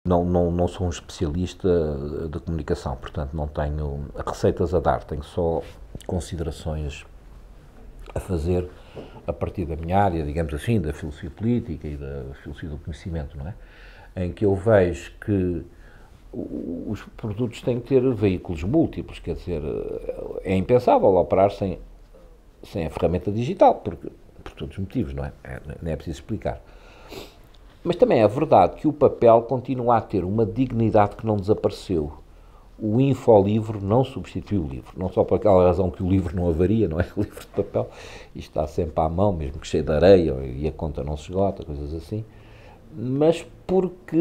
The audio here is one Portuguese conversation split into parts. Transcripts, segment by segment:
não sou um especialista da comunicação, portanto não tenho receitas a dar, tenho só considerações a fazer a partir da minha área, digamos assim, da filosofia política e da filosofia do conhecimento, não é? Em que eu vejo que os produtos têm que ter veículos múltiplos, quer dizer, é impensável operar sem a ferramenta digital, por todos os motivos, não é? Nem é preciso explicar. Mas também é verdade que o papel continua a ter uma dignidade que não desapareceu. O infolivro não substitui o livro, não só por aquela razão que o livro não avaria, não é? O livro de papel está sempre à mão, mesmo que cheio de areia e a conta não se esgota, coisas assim, mas porque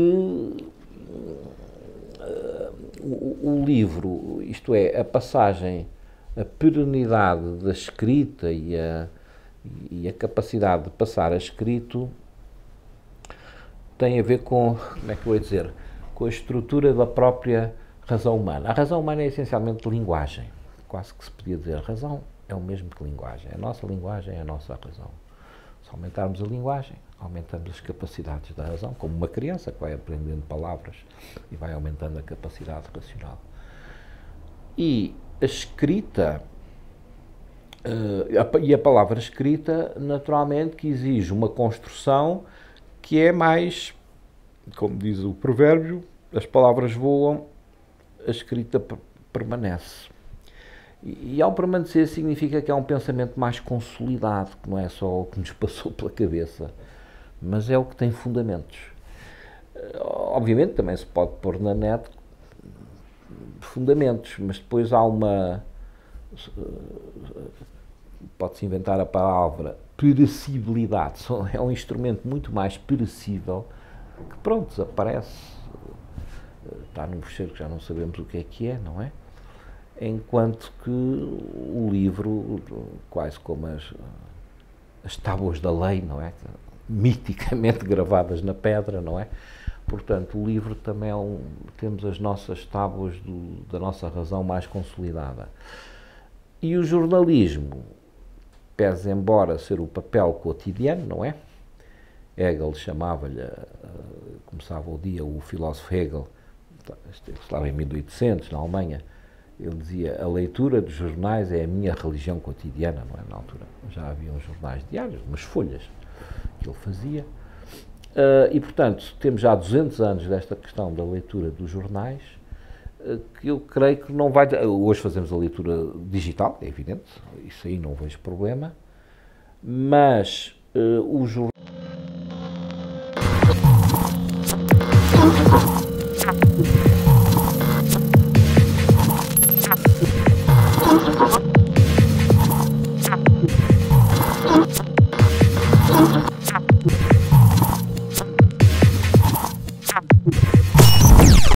o livro, isto é, a passagem, a perenidade da escrita e a capacidade de passar a escrito tem a ver com, como é que eu vou dizer, com a estrutura da própria razão humana. A razão humana é essencialmente linguagem. Quase que se podia dizer, a razão é o mesmo que linguagem. A nossa linguagem é a nossa razão. Se aumentarmos a linguagem, aumentamos as capacidades da razão, como uma criança que vai aprendendo palavras e vai aumentando a capacidade racional. E a escrita, e a palavra escrita, naturalmente, que exige uma construção que é mais, como diz o provérbio, as palavras voam, a escrita permanece. E ao permanecer significa que é um pensamento mais consolidado, que não é só o que nos passou pela cabeça, mas é o que tem fundamentos. Obviamente também se pode pôr na net fundamentos, mas depois há pode-se inventar a palavra perecibilidade, é um instrumento muito mais perecível que pronto, desaparece, está num fecheiro que já não sabemos o que é, não é? Enquanto que o livro, quase como as tábuas da lei, não é? Miticamente gravadas na pedra, não é? Portanto, o livro também temos as nossas tábuas da nossa razão mais consolidada. E o jornalismo, pese embora ser o papel cotidiano, não é? Hegel chamava-lhe, começava o dia, o filósofo Hegel, estava em 1800, na Alemanha, ele dizia, a leitura dos jornais é a minha religião cotidiana, não é? Na altura já havia uns jornais diários, umas folhas que ele fazia, e portanto temos já 200 anos desta questão da leitura dos jornais, que eu creio que não vai... Hoje fazemos a leitura digital, é evidente, isso aí não vejo problema, mas o jornal